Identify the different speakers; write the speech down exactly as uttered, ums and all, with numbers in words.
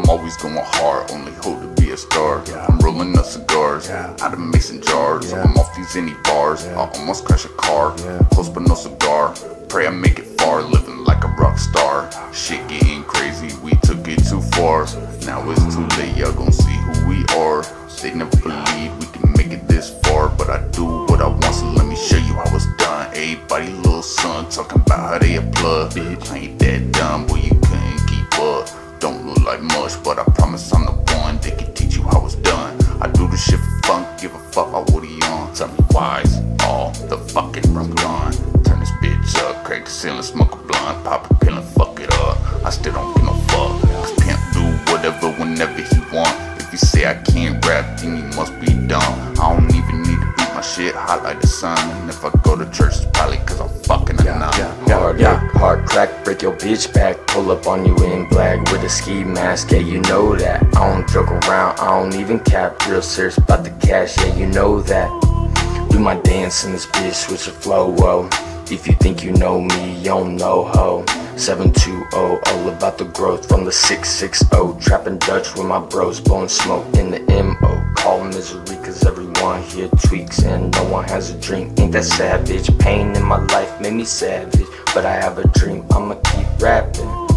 Speaker 1: I'm always going hard, only hope to be a star. Yeah. I'm rolling up cigars, yeah, out of mason jars. Yeah. I'm off these indie bars, yeah, I almost crash a car. Yeah. Close but no cigar, pray I make it far, living like a rock star. Shit getting crazy, we took it too far. Now it's too late, y'all gon' see who we are. They never believe we can make it this far, but I do what I want, so let me show you how it's done. Everybody little son talking about how they a plug. Bitch, I ain't that dumb, boy, you couldn't keep up. Don't look like much, but I promise I'm the one that can teach you how it's done. I do this shit for fun, give a fuck about what he on. Tell me why is all the fucking rum gone. Turn this bitch up, crack the ceiling, smoke a blunt, pop a pill and fuck it up. I still don't give no fuck, cause pimp do whatever whenever he want. If you say I can't rap, then you must be dumb. I don't even need to beat my shit hot like the sun. And if I go to church, it's probably cause I'm fucking a
Speaker 2: yeah,
Speaker 1: nun.
Speaker 2: Yeah, yeah, hard, yeah. Hard crack, break your bitch back. Pull up on you in black with a ski mask, yeah, you know that. I don't joke around, I don't even cap. Real serious about the cash, yeah, you know that. Do my dance in this bitch, switch your flow, whoa. If you think you know me, you don't know, ho. seven two zero, all about the growth from the six six zero. Trapping Dutch with my bros, blowing smoke in the M O. Call misery cause everyone here tweaks and no one has a dream. Ain't that savage? Pain in my life made me savage, but I have a dream, I'ma keep rapping.